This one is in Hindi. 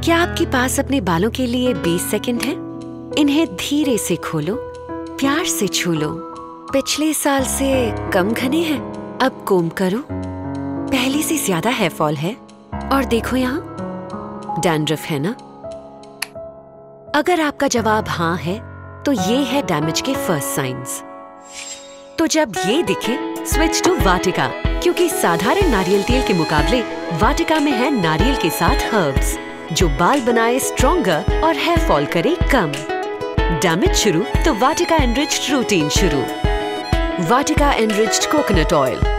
क्या आपके पास अपने बालों के लिए 20 सेकंड है? इन्हें धीरे से खोलो, प्यार से छू लो। पिछले साल से कम घने हैं, अब कोम करो। पहले से ज्यादा हेयर फॉल है और देखो यहाँ डैंड्रफ है ना? अगर आपका जवाब हाँ है तो ये है डैमेज के फर्स्ट साइंस। तो जब ये दिखे स्विच टू वाटिका, क्योंकि साधारण नारियल तेल के मुकाबले वाटिका में है नारियल के साथ हर्ब्स जो बाल बनाए स्ट्रॉन्गर और हेयर फॉल करे कम। डैमेज शुरू तो वाटिका एनरिच्ड रूटीन शुरू। Vatika enriched coconut oil.